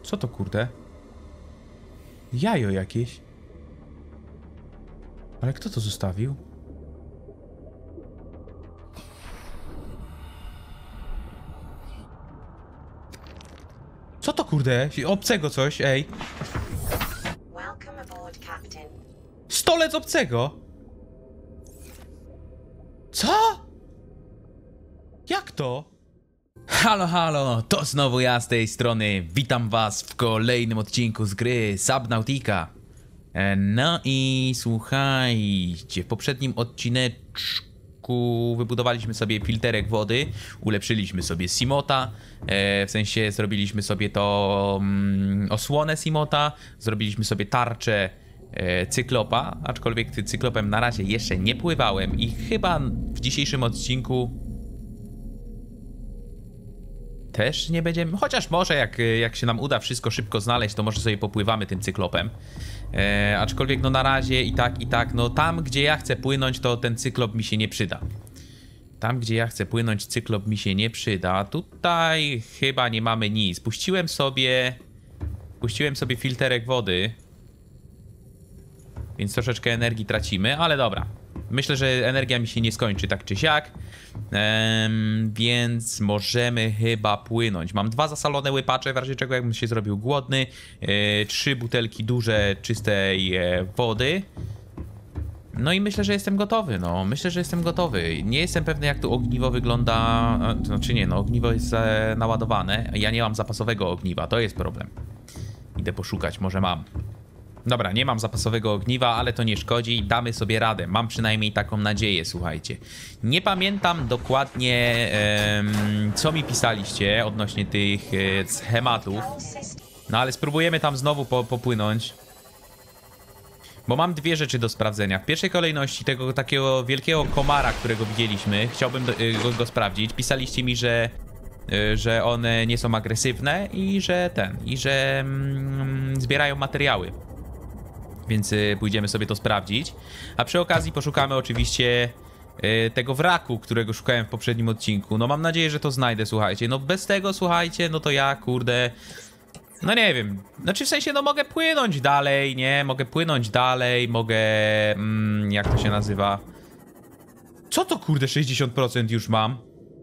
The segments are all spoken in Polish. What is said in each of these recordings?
Co to kurde? Jajo jakieś. Ale kto to zostawił? Co to kurde? Obcego coś, ej. Stolec obcego? Co? Jak to? Halo, halo, to znowu ja z tej strony. Witam was w kolejnym odcinku z gry Subnautica. No i słuchajcie, w poprzednim odcineczku wybudowaliśmy sobie filterek wody, ulepszyliśmy sobie Simota, w sensie zrobiliśmy sobie to osłonę Simota, zrobiliśmy sobie tarczę Cyklopa, aczkolwiek Cyklopem na razie jeszcze nie pływałem i chyba w dzisiejszym odcinku też nie będziemy, chociaż może jak się nam uda wszystko szybko znaleźć, to może sobie popływamy tym Cyklopem. Aczkolwiek no na razie i tak, no tam gdzie ja chcę płynąć, to ten Cyklop mi się nie przyda. Tam gdzie ja chcę płynąć, Cyklop mi się nie przyda. Tutaj chyba nie mamy nic. Puściłem sobie filterek wody, więc troszeczkę energii tracimy, ale dobra. Myślę, że energia mi się nie skończy tak czy siak, więc możemy chyba płynąć. Mam 2 zasolone łypacze, w razie czego jakbym się zrobił głodny. 3 butelki duże, czystej wody. No i myślę, że jestem gotowy, no. Myślę, że jestem gotowy. Nie jestem pewny, jak tu ogniwo wygląda. Znaczy nie, no ogniwo jest naładowane. Ja nie mam zapasowego ogniwa, to jest problem. Idę poszukać, może mam. Dobra, nie mam zapasowego ogniwa, ale to nie szkodzi, damy sobie radę. Mam przynajmniej taką nadzieję, słuchajcie. Nie pamiętam dokładnie, co mi pisaliście odnośnie tych schematów. No ale spróbujemy tam znowu popłynąć. Bo mam 2 rzeczy do sprawdzenia. W pierwszej kolejności tego takiego wielkiego komara, którego widzieliśmy. Chciałbym go sprawdzić. Pisaliście mi, że one nie są agresywne i że zbierają materiały. Więc pójdziemy sobie to sprawdzić. A przy okazji poszukamy oczywiście tego wraku, którego szukałem w poprzednim odcinku. No mam nadzieję, że to znajdę, słuchajcie. No bez tego, słuchajcie, no to ja, kurde... No nie wiem. Znaczy w sensie, no mogę płynąć dalej, nie? Mogę płynąć dalej, mogę... jak to się nazywa? Co to, kurde, 60% już mam?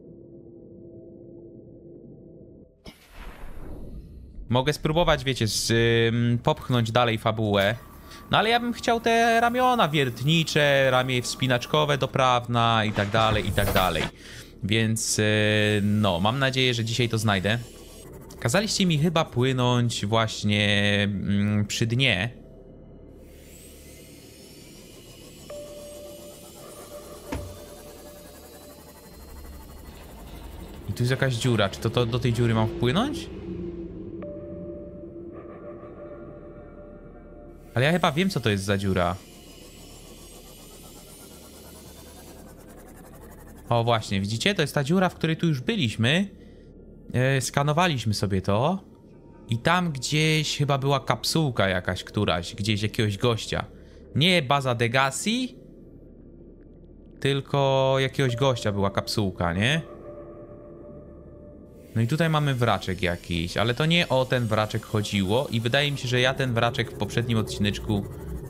Mogę spróbować, wiecie, popchnąć dalej fabułę. No ale ja bym chciał te ramiona wiertnicze, ramię wspinaczkowe doprawna i tak dalej, i tak dalej. Więc no, mam nadzieję, że dzisiaj to znajdę. Kazaliście mi chyba płynąć właśnie przy dnie. I tu jest jakaś dziura. Czy to do tej dziury mam wpłynąć? Ale ja chyba wiem, co to jest za dziura. O właśnie, widzicie? To jest ta dziura, w której tu już byliśmy. Skanowaliśmy sobie to. I tam gdzieś chyba była kapsułka jakaś któraś. Gdzieś jakiegoś gościa. Nie baza Degasi, tylko jakiegoś gościa była kapsułka, nie? No i tutaj mamy wraczek jakiś, ale to nie o ten wraczek chodziło i wydaje mi się, że ja ten wraczek w poprzednim odcineczku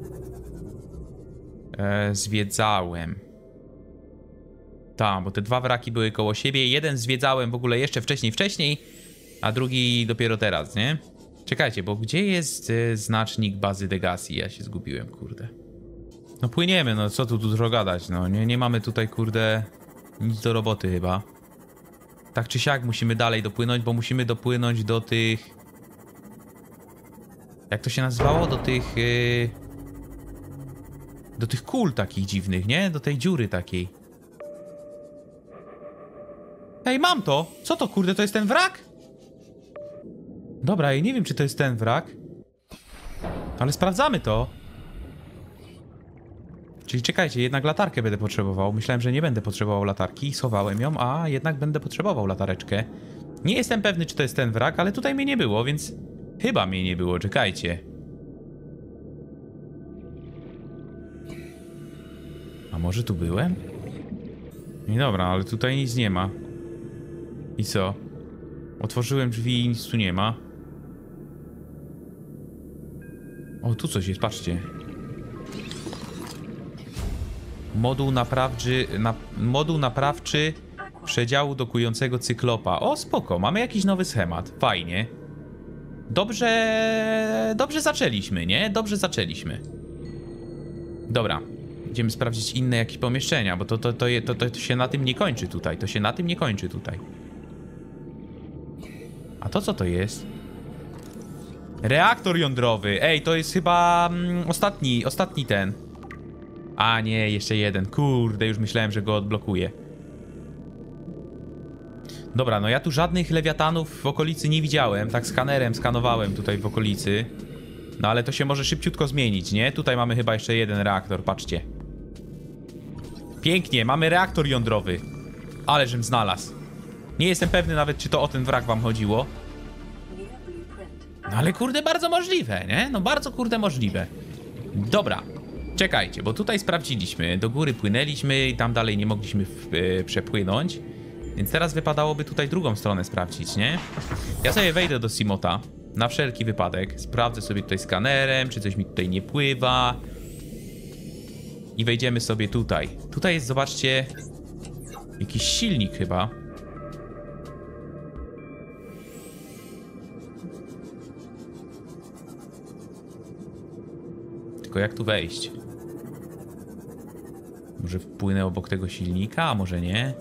zwiedzałem. Tak, bo te 2 wraki były koło siebie, jeden zwiedzałem w ogóle jeszcze wcześniej, a drugi dopiero teraz, nie? Czekajcie, bo gdzie jest znacznik bazy Degasi? Ja się zgubiłem, kurde. No płyniemy, no co tu dużo gadać, no nie mamy tutaj, kurde, nic do roboty chyba. Tak czy siak musimy dalej dopłynąć, bo musimy dopłynąć do tych... Jak to się nazywało? Do tych kul takich dziwnych, nie? Do tej dziury takiej. Ej, mam to! Co to, kurde, to jest ten wrak? Dobra, ja nie wiem, czy to jest ten wrak. Ale sprawdzamy to. Czyli czekajcie, jednak latarkę będę potrzebował. Myślałem, że nie będę potrzebował latarki. Schowałem ją, a jednak będę potrzebował latareczkę. Nie jestem pewny, czy to jest ten wrak, ale tutaj mnie nie było, więc... Chyba mnie nie było, czekajcie. A może tu byłem? Nie, dobra, ale tutaj nic nie ma. I co? Otworzyłem drzwi i nic tu nie ma. O, tu coś jest, patrzcie. Moduł naprawczy przedziału dokującego cyklopa. O, spoko, mamy jakiś nowy schemat. Fajnie. Dobrze zaczęliśmy, nie? Dobrze zaczęliśmy. Dobra. Idziemy sprawdzić inne jakieś pomieszczenia, bo to się na tym nie kończy tutaj. To się na tym nie kończy tutaj. A to co to jest? Reaktor jądrowy. Ej, to jest chyba ostatni ten. A nie, jeszcze jeden. Kurde, już myślałem, że go odblokuję. Dobra, no ja tu żadnych lewiatanów w okolicy nie widziałem. Tak skanerem skanowałem tutaj w okolicy. No ale to się może szybciutko zmienić, nie? Tutaj mamy chyba jeszcze jeden reaktor, patrzcie. Pięknie, mamy reaktor jądrowy. Ale żem znalazł. Nie jestem pewny nawet, czy to o ten wrak wam chodziło. No ale kurde, bardzo możliwe, nie? No bardzo kurde możliwe. Dobra, czekajcie, bo tutaj sprawdziliśmy. Do góry płynęliśmy i tam dalej nie mogliśmy przepłynąć. Więc teraz wypadałoby tutaj drugą stronę sprawdzić, nie? Ja sobie wejdę do Simota. Na wszelki wypadek. Sprawdzę sobie tutaj skanerem, czy coś mi tutaj nie pływa. I wejdziemy sobie tutaj. Tutaj jest, zobaczcie, jakiś silnik chyba. Tylko jak tu wejść? Może wpłynę obok tego silnika, a może nie?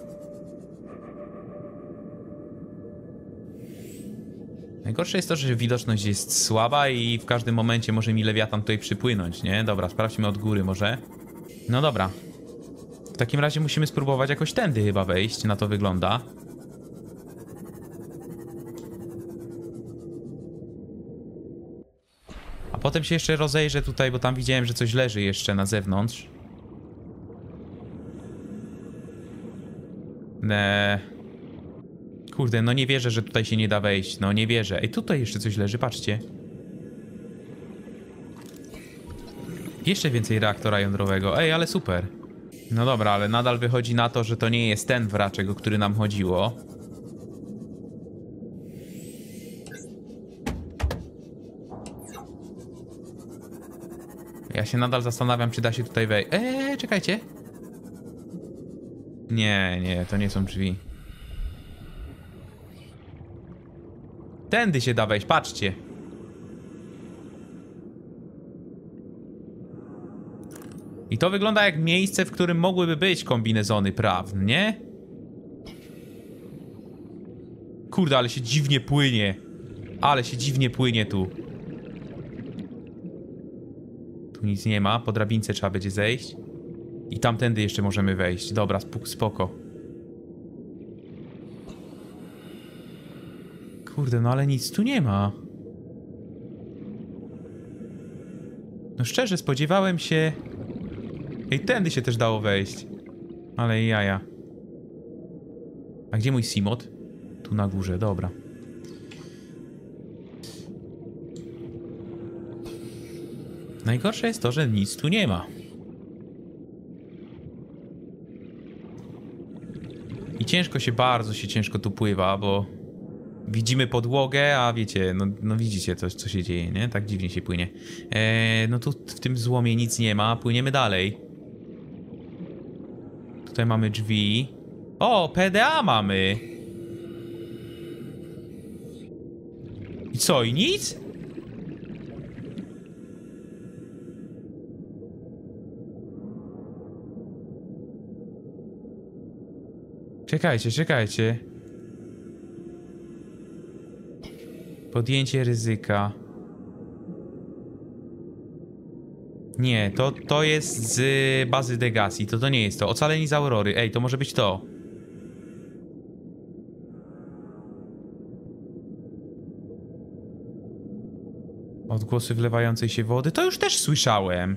Najgorsze jest to, że widoczność jest słaba i w każdym momencie może mi lewiatan tutaj przypłynąć, nie? Dobra, sprawdźmy od góry może. No dobra. W takim razie musimy spróbować jakoś tędy chyba wejść, na to wygląda. A potem się jeszcze rozejrzę tutaj, bo tam widziałem, że coś leży jeszcze na zewnątrz. Kurde, no nie wierzę, że tutaj się nie da wejść. No nie wierzę. Ej, tutaj jeszcze coś leży, patrzcie. Jeszcze więcej reaktora jądrowego. Ej, ale super. No dobra, ale nadal wychodzi na to, że to nie jest ten wraczek, o który nam chodziło. Ja się nadal zastanawiam, czy da się tutaj wejść. Czekajcie. Nie, to nie są drzwi. Tędy się da wejść, patrzcie. I to wygląda jak miejsce, w którym mogłyby być kombinezony prawne, nie? Kurde, ale się dziwnie płynie. Ale się dziwnie płynie tu. Tu nic nie ma, po drabince trzeba będzie zejść. I tamtędy jeszcze możemy wejść. Dobra, spoko. Kurde, no ale nic tu nie ma. No szczerze, spodziewałem się... Ej, tędy się też dało wejść. Ale jaja. A gdzie mój Simot? Tu na górze, dobra. Najgorsze jest to, że nic tu nie ma. I bardzo się ciężko tu pływa, bo... Widzimy podłogę, a wiecie, no widzicie co się dzieje, nie? Tak dziwnie się płynie. No tu w tym złomie nic nie ma, płyniemy dalej. Tutaj mamy drzwi. O, PDA mamy! I co, i nic? Czekajcie. Podjęcie ryzyka. Nie, to jest z bazy Degasi. To nie jest to. Ocaleni z Aurory. Ej, to może być to. Odgłosy wlewającej się wody. To już też słyszałem.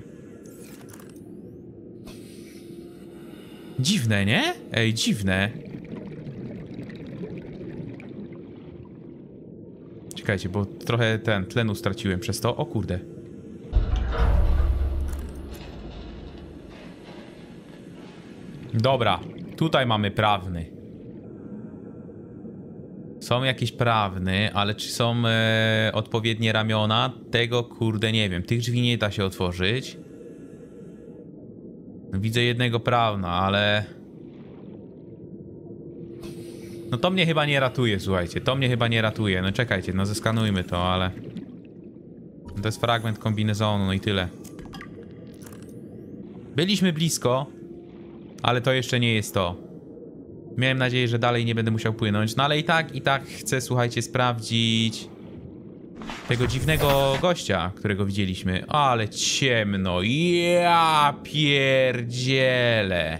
Dziwne, nie? Ej, dziwne. Czekajcie, bo trochę tlenu straciłem przez to. O kurde. Dobra, tutaj mamy prawny. Są jakieś prawne, ale czy są odpowiednie ramiona? Tego kurde nie wiem. Tych drzwi nie da się otworzyć. No, widzę jednego prawna, ale... No to mnie chyba nie ratuje, słuchajcie. To mnie chyba nie ratuje. No czekajcie, no zeskanujmy to, ale... To jest fragment kombinezonu, no i tyle. Byliśmy blisko, ale to jeszcze nie jest to. Miałem nadzieję, że dalej nie będę musiał płynąć, no ale i tak chcę, słuchajcie, sprawdzić tego dziwnego gościa, którego widzieliśmy. Ale ciemno, ja pierdzielę.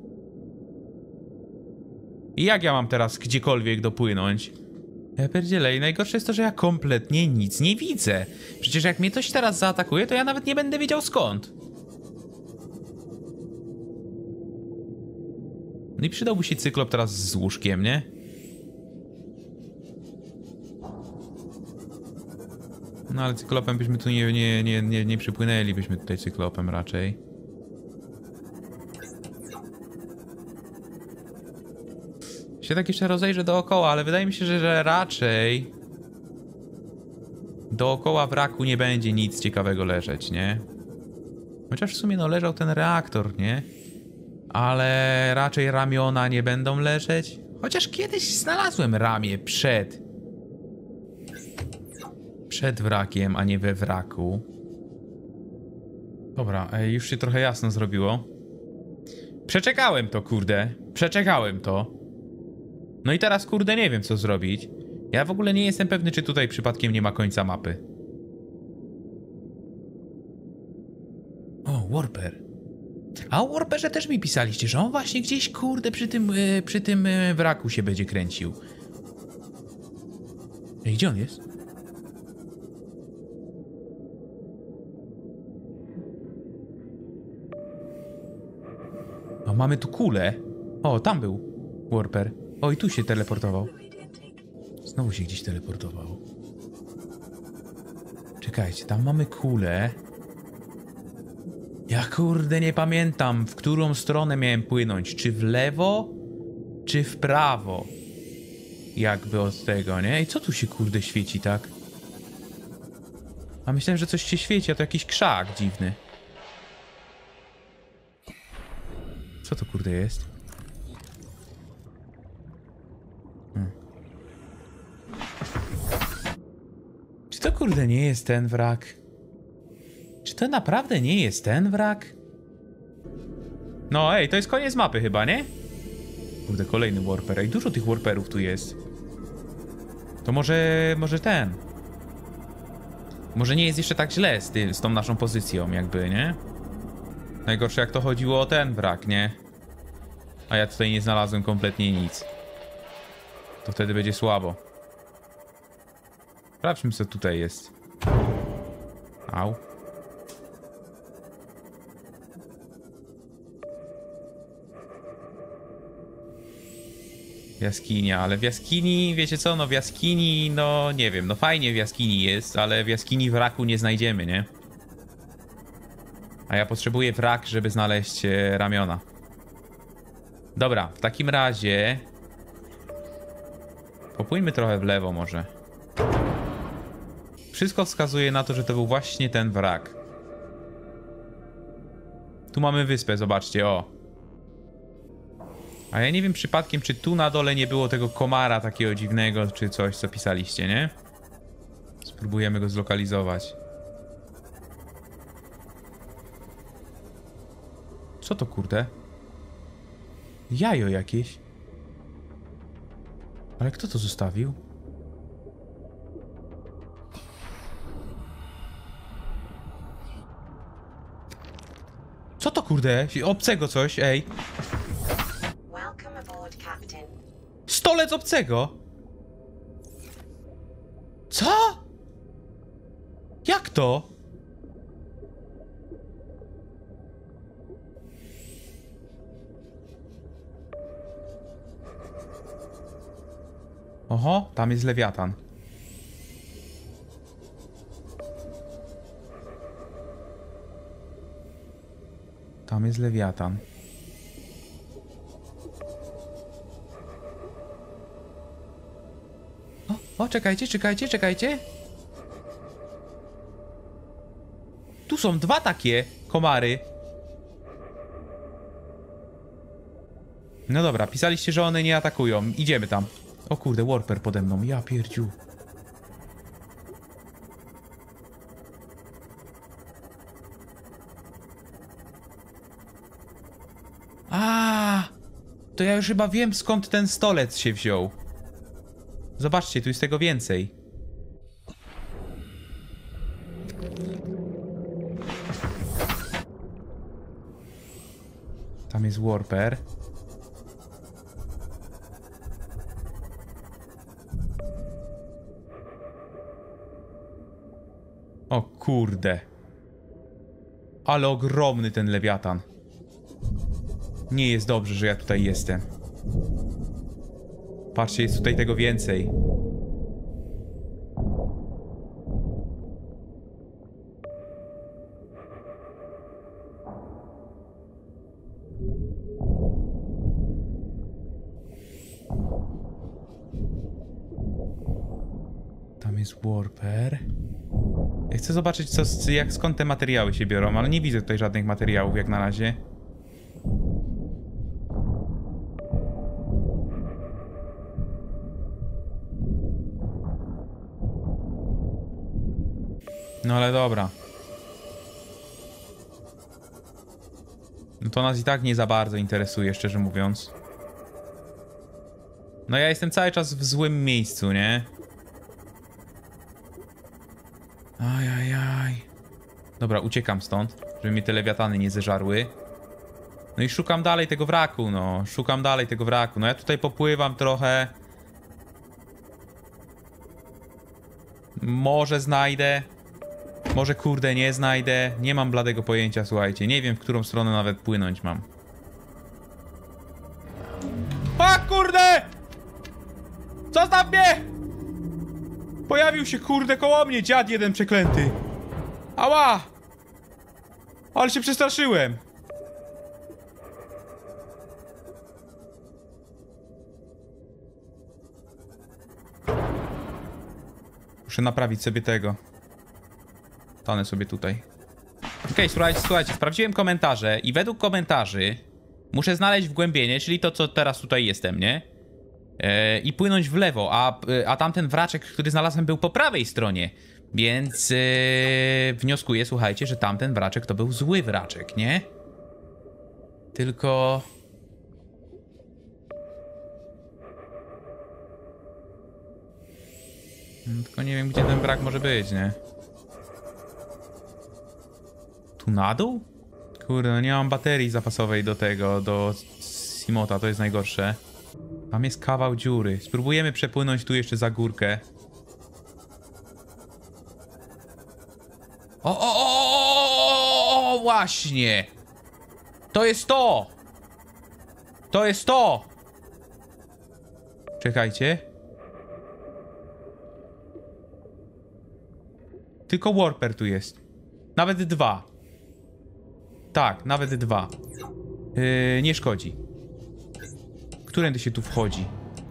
I jak ja mam teraz gdziekolwiek dopłynąć? Ja pierdzielę i najgorsze jest to, że ja kompletnie nic nie widzę. Przecież jak mnie coś teraz zaatakuje, to ja nawet nie będę wiedział skąd. No i przydałby się cyklop teraz z łóżkiem, nie? No ale cyklopem byśmy tu nie przypłynęlibyśmy tutaj cyklopem raczej. Się tak jeszcze rozejrzę dookoła, ale wydaje mi się, że raczej dookoła wraku nie będzie nic ciekawego leżeć, nie? Chociaż w sumie no leżał ten reaktor, nie? Ale raczej ramiona nie będą leżeć. Chociaż kiedyś znalazłem ramię przed wrakiem, a nie we wraku. Dobra, już się trochę jasno zrobiło. Przeczekałem to, kurde. Przeczekałem to. No i teraz, kurde, nie wiem, co zrobić. Ja w ogóle nie jestem pewny, czy tutaj przypadkiem nie ma końca mapy. O, Warper. A o Warperze też mi pisaliście, że on właśnie gdzieś, kurde, przy tym wraku się będzie kręcił. Ej, gdzie on jest? O, mamy tu kulę. O, tam był Warper. O, i tu się teleportował. Znowu się gdzieś teleportował. Czekajcie, tam mamy kulę. Ja kurde nie pamiętam, w którą stronę miałem płynąć. Czy w lewo, czy w prawo? Jakby od tego, nie? I co tu się kurde świeci, tak? A myślałem, że coś się świeci, a to jakiś krzak dziwny. Co to kurde jest? Czy to kurde nie jest ten wrak? Czy to naprawdę nie jest ten wrak? No ej, to jest koniec mapy chyba, nie? Kurde, kolejny warper. Ej, dużo tych warperów tu jest. To może ten. Może nie jest jeszcze tak źle z tą naszą pozycją jakby, nie? Najgorsze jak to chodziło o ten wrak, nie? A ja tutaj nie znalazłem kompletnie nic. To wtedy będzie słabo. Sprawdźmy, co tutaj jest. Au. Jaskinia, ale w jaskini, wiecie co, no w jaskini, no nie wiem, no fajnie w jaskini jest, ale w jaskini wraku nie znajdziemy, nie? A ja potrzebuję wrak, żeby znaleźć ramiona. Dobra, w takim razie... Popłyńmy trochę w lewo może. Wszystko wskazuje na to, że to był właśnie ten wrak. Tu mamy wyspę, zobaczcie, o. A ja nie wiem przypadkiem, czy tu na dole nie było tego komara takiego dziwnego, czy coś, co pisaliście, nie? Spróbujemy go zlokalizować. Co to, kurde? Jajo jakieś. Ale kto to zostawił? Co to, kurde? Obcego coś, ej. Stolec obcego! Co? Jak to? Oho, tam jest lewiatan. Tam jest lewiatan. O, czekajcie, czekajcie, czekajcie. Tu są dwa takie komary. No dobra, pisaliście, że one nie atakują. Idziemy tam. O kurde, Warper pode mną. Ja pierdziu. To ja już chyba wiem, skąd ten stolec się wziął. Zobaczcie, tu jest tego więcej. Tam jest Warper. O kurde. Ale ogromny ten lewiatan. Nie jest dobrze, że ja tutaj jestem. Patrzcie, jest tutaj tego więcej. Tam jest Warper. Ja chcę zobaczyć, skąd te materiały się biorą, ale nie widzę tutaj żadnych materiałów jak na razie. No ale dobra. No to nas i tak nie za bardzo interesuje, szczerze mówiąc. No ja jestem cały czas w złym miejscu, nie? Ajajaj. Dobra, uciekam stąd, żeby mnie te lewiatany nie zeżarły. No i szukam dalej tego wraku, no. Szukam dalej tego wraku. No ja tutaj popływam trochę. Może znajdę. Może kurde nie znajdę. Nie mam bladego pojęcia, słuchajcie. Nie wiem, w którą stronę nawet płynąć mam. A kurde! Zostaw mnie! Pojawił się kurde koło mnie dziad jeden przeklęty. Ała! Ale się przestraszyłem. Muszę naprawić sobie tego. Stanę sobie tutaj. Okej, słuchajcie, sprawdziłem komentarze i według komentarzy muszę znaleźć wgłębienie, czyli to, co teraz tutaj jestem, nie? I płynąć w lewo, a tamten wraczek, który znalazłem, był po prawej stronie. Więc wnioskuję, słuchajcie, że tamten wraczek to był zły wraczek, nie? Tylko... Tylko nie wiem, gdzie ten wrak może być, nie? Tu na dół? Kurde, no nie mam baterii zapasowej do tego, do Simota, to jest najgorsze. Tam jest kawał dziury. Spróbujemy przepłynąć tu jeszcze za górkę. O, właśnie! To jest to! To jest to! Czekajcie. Tylko Warper tu jest. Nawet dwa. Tak, nawet dwa. Nie szkodzi. Którędy się tu wchodzi?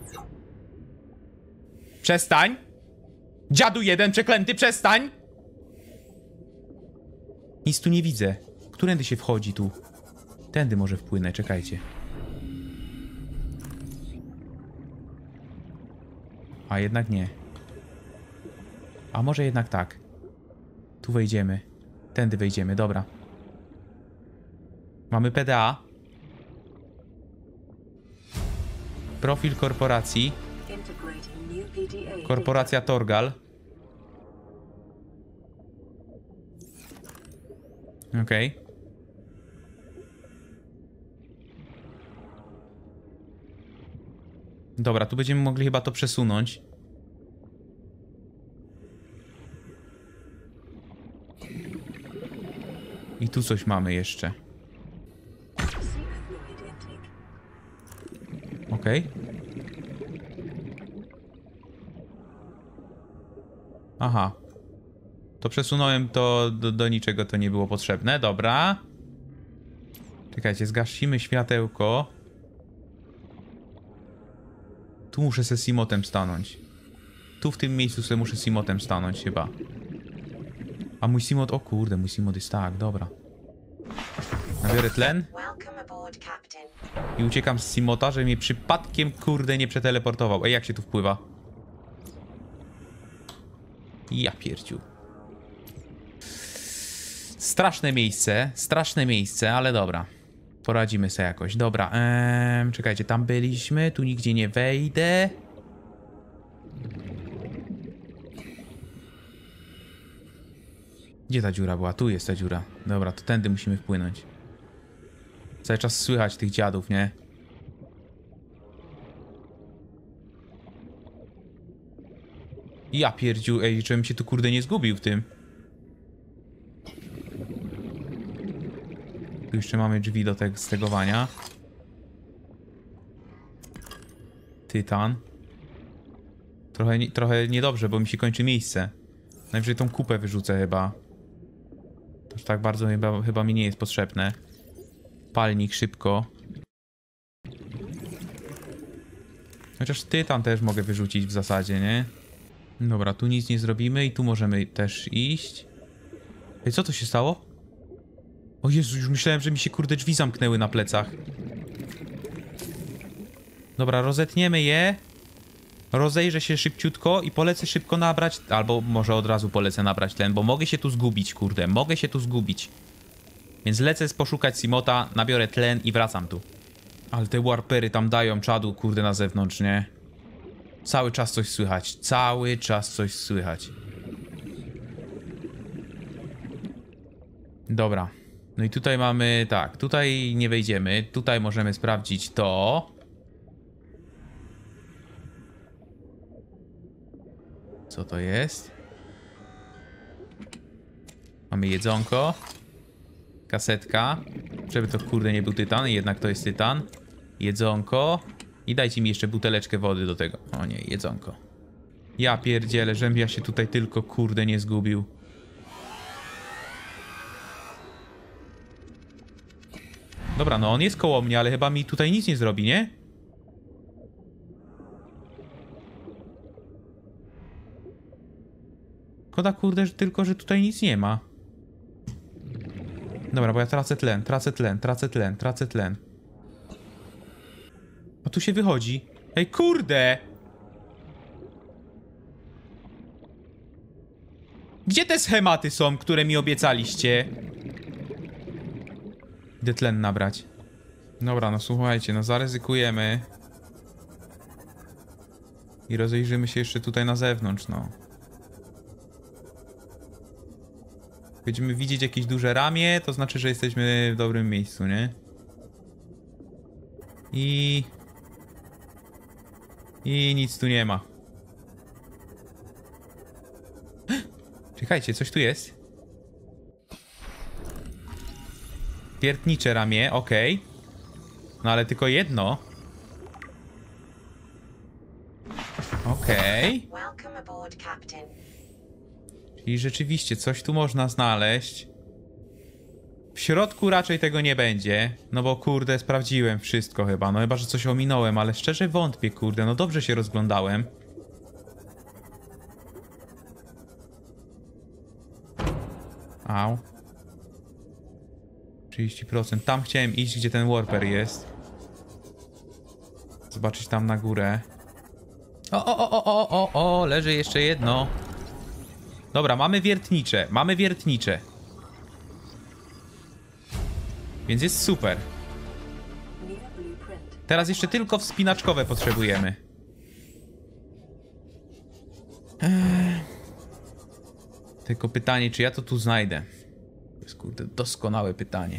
Przestań! Dziadu jeden przeklęty, przestań! Nic tu nie widzę. Którędy się wchodzi tu? Tędy może wpłynę, czekajcie. A jednak nie. A może jednak tak. Tu wejdziemy. Tędy wejdziemy, dobra. Mamy PDA. Profil korporacji. Korporacja Torgal. Okej. Dobra, tu będziemy mogli chyba to przesunąć. I tu coś mamy jeszcze. Okej. Aha. To przesunąłem to do niczego, to nie było potrzebne. Dobra. Czekajcie, zgasimy światełko. Tu muszę ze Simotem stanąć. tu w tym miejscu sobie muszę Simotem stanąć chyba. A mój Simot, o kurde, mój Simot jest tak, dobra. Nabiorę tlen. I uciekam z Simota, żeby mnie przypadkiem, kurde, nie przeteleportował. Ej, jak się tu wpływa? Ja pierdziu. Straszne miejsce, ale dobra. Poradzimy sobie jakoś. Dobra, czekajcie, tam byliśmy, tu nigdzie nie wejdę. Gdzie ta dziura była? Tu jest ta dziura. Dobra, to tędy musimy wpłynąć. Cały czas słychać tych dziadów, nie? Ja pierdziu, ej, żebym się tu kurde nie zgubił w tym. Tu jeszcze mamy drzwi do tego stegowania. Tytan. Trochę niedobrze, bo mi się kończy miejsce. Najwyżej tą kupę wyrzucę chyba. To już tak bardzo chyba mi nie jest potrzebne. Palnik szybko. Chociaż tytan też mogę wyrzucić w zasadzie, nie? Dobra, tu nic nie zrobimy i tu możemy też iść. Ej, co to się stało? O Jezu, już myślałem, że mi się kurde drzwi zamknęły na plecach. Dobra, rozetniemy je. Rozejrzę się szybciutko i polecę szybko nabrać... Albo może od razu polecę nabrać tlen, bo mogę się tu zgubić, kurde. Mogę się tu zgubić. Więc lecę poszukać Simota, nabiorę tlen i wracam tu. Ale te warpery tam dają czadu, kurde, na zewnątrz, nie? Cały czas coś słychać. Cały czas coś słychać. Dobra. No i tutaj mamy... Tak, tutaj nie wejdziemy. Tutaj możemy sprawdzić to. Co to jest? Mamy jedzonko. Kasetka. Żeby to kurde nie był tytan, jednak to jest tytan. Jedzonko. I dajcie mi jeszcze buteleczkę wody do tego. O nie, jedzonko. Ja pierdzielę, żebym ja się tutaj tylko kurde nie zgubił. Dobra, no on jest koło mnie, ale chyba mi tutaj nic nie zrobi, nie? Szkoda kurde, że tylko, że tutaj nic nie ma. Dobra, bo ja tracę tlen. A tu się wychodzi. Ej, kurde! Gdzie te schematy są, które mi obiecaliście? Idę tlen nabrać. Dobra, no słuchajcie, no zaryzykujemy. I rozejrzymy się jeszcze tutaj na zewnątrz, no. Będziemy widzieć jakieś duże ramię, to znaczy, że jesteśmy w dobrym miejscu, nie? I nic tu nie ma. Czekajcie, coś tu jest. Wiertnicze ramię, okej. No ale tylko jedno. Okej. Czyli rzeczywiście coś tu można znaleźć. W środku raczej tego nie będzie. No bo kurde, sprawdziłem wszystko chyba. No chyba, że coś ominąłem, ale szczerze wątpię, kurde. No dobrze się rozglądałem. Au. 30%. Tam chciałem iść, gdzie ten warper jest. Zobaczyć tam na górę. O, leży jeszcze jedno. Dobra, mamy wiertnicze. Więc jest super. Teraz jeszcze tylko wspinaczkowe potrzebujemy. Tylko pytanie, czy ja to tu znajdę? To jest kurde doskonałe pytanie.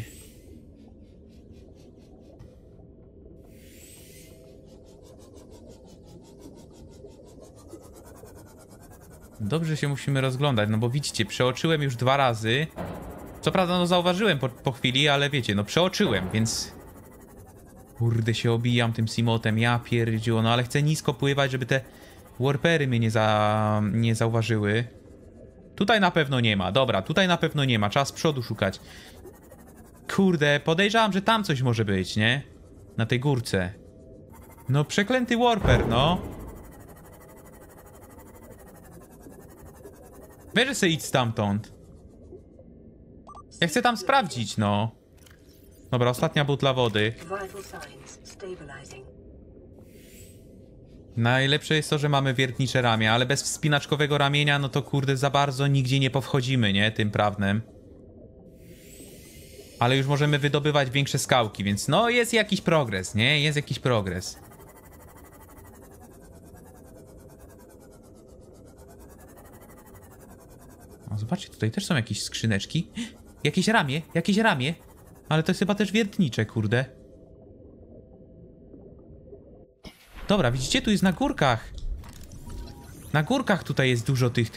Dobrze się musimy rozglądać, no bo widzicie, przeoczyłem już 2 razy. Co prawda, no zauważyłem po chwili, ale wiecie, no przeoczyłem, więc... Kurde, się obijam tym Simotem, ja pierdziu, no ale chcę nisko pływać, żeby te warpery mnie nie zauważyły. Tutaj na pewno nie ma, dobra, tutaj na pewno nie ma, trzeba z przodu szukać. Kurde, podejrzewam, że tam coś może być, nie? Na tej górce. No przeklęty warper, no. Wiesz, że sobie idź stamtąd. Ja chcę tam sprawdzić, no. Dobra, ostatnia butla wody. Najlepsze jest to, że mamy wiertnicze ramię, ale bez wspinaczkowego ramienia, no to kurde za bardzo nigdzie nie powchodzimy, nie? Tym prawnem. Ale już możemy wydobywać większe skałki, więc no jest jakiś progres, nie? Jest jakiś progres. O, zobaczcie, tutaj też są jakieś skrzyneczki. Jakieś ramię, jakieś ramię. Ale to jest chyba też wiertnicze, kurde. Dobra, widzicie, tu jest na górkach. Na górkach tutaj jest dużo tych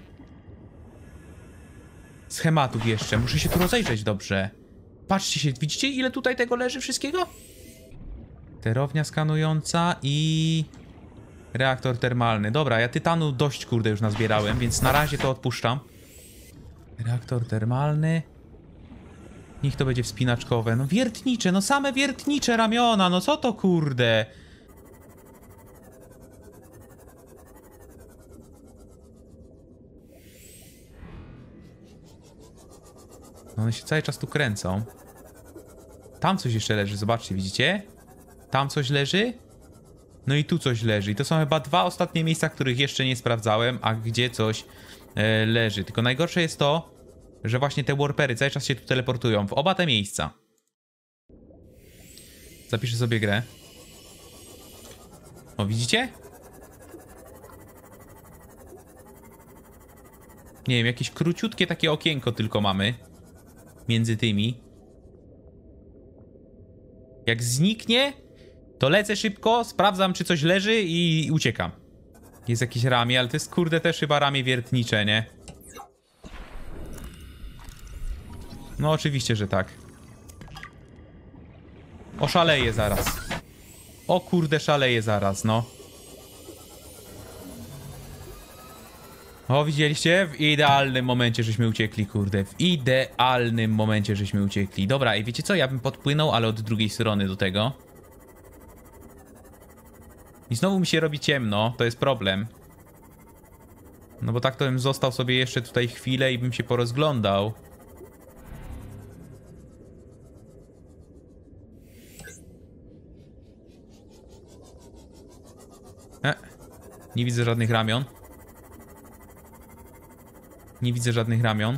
schematów jeszcze. Muszę się tu rozejrzeć dobrze. Patrzcie się, widzicie ile tutaj tego leży wszystkiego? Sterownia skanująca i... reaktor termalny. Dobra, ja tytanu dość kurde już nazbierałem, więc na razie to odpuszczam. Reaktor termalny. Niech to będzie wspinaczkowe. No wiertnicze, no same wiertnicze ramiona, no co to kurde? No one się cały czas tu kręcą. Tam coś jeszcze leży, zobaczcie, widzicie? Tam coś leży? No i tu coś leży. I to są chyba dwa ostatnie miejsca, których jeszcze nie sprawdzałem, a gdzie coś leży. Tylko najgorsze jest to, że właśnie te warpery cały czas się tu teleportują w oba te miejsca. Zapiszę sobie grę. O, widzicie? Nie wiem, jakieś króciutkie takie okienko tylko mamy. Między tymi. Jak zniknie, to lecę szybko, sprawdzam czy coś leży i uciekam. Jest jakieś ramię, ale to jest kurde też chyba ramię wiertnicze, nie? No oczywiście, że tak. O, szaleję zaraz. O kurde, szaleję zaraz, no. O, widzieliście? W idealnym momencie żeśmy uciekli, kurde. W idealnym momencie żeśmy uciekli. Dobra, i wiecie co? Ja bym podpłynął, ale od drugiej strony do tego. I znowu mi się robi ciemno, to jest problem. No bo tak to bym został sobie jeszcze tutaj chwilę i bym się porozglądał. Nie widzę żadnych ramion. Nie widzę żadnych ramion.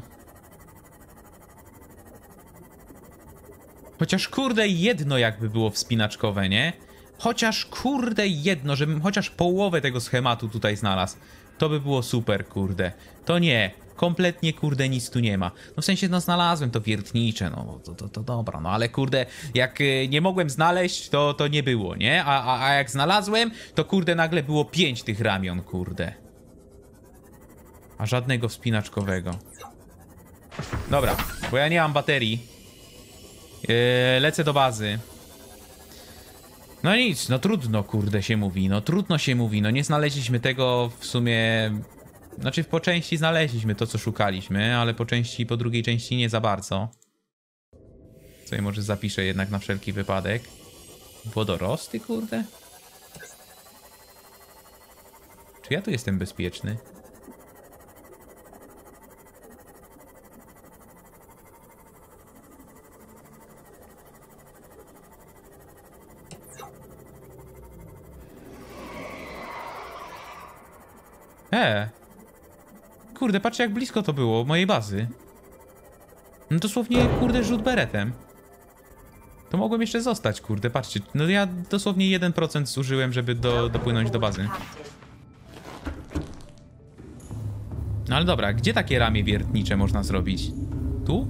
Chociaż kurde jedno jakby było wspinaczkowe, nie? Chociaż kurde jedno, żebym chociaż połowę tego schematu tutaj znalazł. To by było super, kurde. To nie. Kompletnie kurde nic tu nie ma. No w sensie no znalazłem to wiertnicze, no to dobra, no ale kurde jak nie mogłem znaleźć to nie było, nie? A jak znalazłem to kurde nagle było 5 tych ramion, kurde. A żadnego wspinaczkowego. Dobra, bo ja nie mam baterii. Lecę do bazy. No nic, no trudno kurde się mówi, no trudno się mówi, no nie znaleźliśmy tego w sumie... Znaczy po części znaleźliśmy to co szukaliśmy, ale po drugiej części nie za bardzo. Sobie może zapiszę jednak na wszelki wypadek. Wodorosty kurde? Czy ja tu jestem bezpieczny? Kurde, patrzcie jak blisko to było, mojej bazy. No dosłownie, kurde, rzut beretem. To mogłem jeszcze zostać, kurde, patrzcie. No ja dosłownie 1% zużyłem, żeby dopłynąć do bazy. No ale dobra, gdzie takie ramię wiertnicze można zrobić? Tu?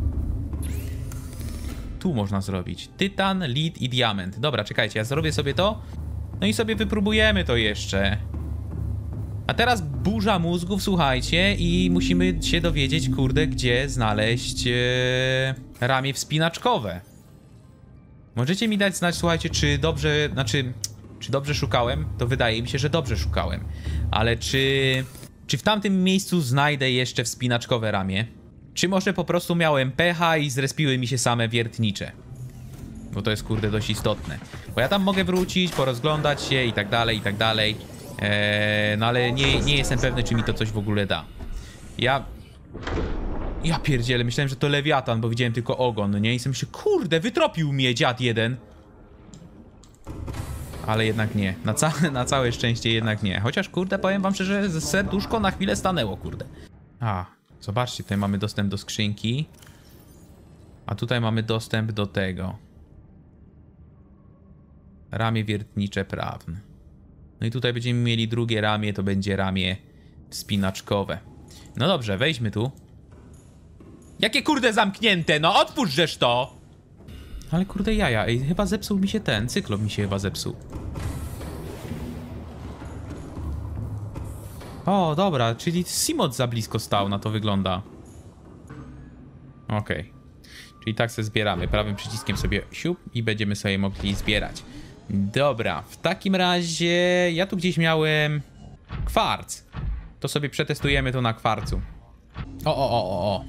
Tu można zrobić. Tytan, lead i diament. Dobra, czekajcie, ja zrobię sobie to. No i sobie wypróbujemy to jeszcze. A teraz burza mózgów, słuchajcie, i musimy się dowiedzieć, kurde, gdzie znaleźć ramię wspinaczkowe. Możecie mi dać znać, słuchajcie, czy dobrze, czy dobrze szukałem? To wydaje mi się, że dobrze szukałem. Ale czy w tamtym miejscu znajdę jeszcze wspinaczkowe ramię? Czy może po prostu miałem pecha i zrespiły mi się same wiertnicze? Bo to jest, kurde, dość istotne. Bo ja tam mogę wrócić, porozglądać się i tak dalej, i tak dalej. No ale nie jestem pewny, czy mi to coś w ogóle da. Ja pierdzielę, myślałem, że to lewiatan, bo widziałem tylko ogon, nie? I sobie myślę, kurde, wytropił mnie dziad jeden. Ale jednak nie. Na całe szczęście jednak nie. Chociaż, kurde, powiem wam szczerze, serduszko na chwilę stanęło, kurde. A, zobaczcie, tutaj mamy dostęp do skrzynki. A tutaj mamy dostęp do tego. Ramię wiertnicze prawne. No i tutaj będziemy mieli drugie ramię, to będzie ramię wspinaczkowe. No dobrze, wejdźmy tu. Jakie kurde zamknięte, no otwórzżesz to! Ale kurde jaja, ej, chyba zepsuł mi się ten, cyklop mi się chyba zepsuł. O, dobra, czyli Simot za blisko stał, na to wygląda. Okej. Czyli tak sobie zbieramy, prawym przyciskiem sobie siup i będziemy sobie mogli zbierać. Dobra, w takim razie ja tu gdzieś miałem kwarc. To sobie przetestujemy to na kwarcu. O.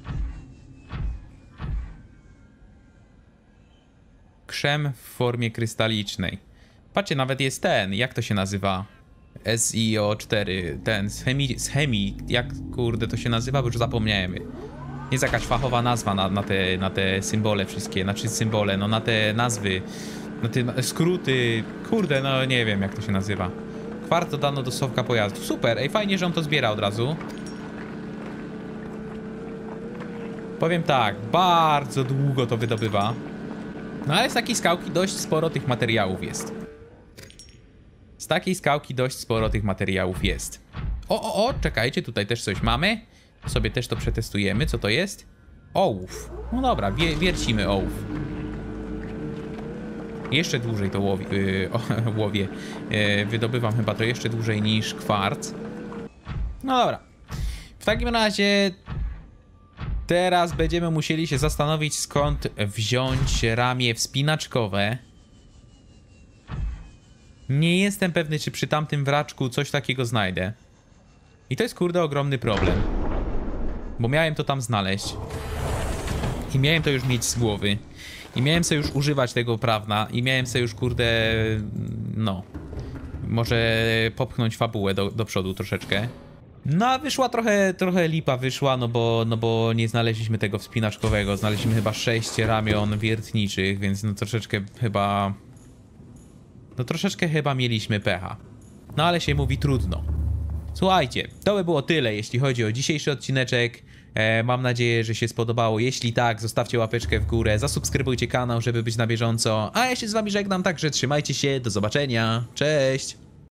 Krzem w formie krystalicznej. Patrzcie, nawet jest ten, jak to się nazywa? SiO4, ten z chemii, jak kurde to się nazywa, bo już zapomniałem. Jest jakaś fachowa nazwa na te symbole wszystkie, znaczy symbole, no na te nazwy, na te skróty, kurde, no nie wiem jak to się nazywa. Kwarc dodano do schowka pojazdu. Super, ej, fajnie, że on to zbiera od razu. Powiem tak, bardzo długo to wydobywa. No ale z takiej skałki dość sporo tych materiałów jest. Z takiej skałki dość sporo tych materiałów jest. O, czekajcie, tutaj też coś mamy. Sobie też to przetestujemy, co to jest? Ołów. No dobra, wiercimy ołów. Jeszcze dłużej to łowię. Wydobywam chyba to jeszcze dłużej niż kwarc. No dobra. W takim razie teraz będziemy musieli się zastanowić, skąd wziąć ramię wspinaczkowe. Nie jestem pewny, czy przy tamtym wraczku coś takiego znajdę. I to jest kurde ogromny problem. Bo miałem to tam znaleźć. I miałem to już mieć z głowy. I miałem sobie już używać tego prawna. I miałem sobie już kurde... No. Może popchnąć fabułę do przodu troszeczkę. No a wyszła trochę lipa wyszła, no bo nie znaleźliśmy tego wspinaczkowego. Znaleźliśmy chyba 6 ramion wiertniczych, więc no troszeczkę chyba... No troszeczkę chyba mieliśmy pecha. No ale się mówi trudno. Słuchajcie, to by było tyle, jeśli chodzi o dzisiejszy odcineczek. Mam nadzieję, że się spodobało. Jeśli tak, zostawcie łapeczkę w górę, zasubskrybujcie kanał, żeby być na bieżąco. A ja się z wami żegnam, także trzymajcie się, do zobaczenia. Cześć!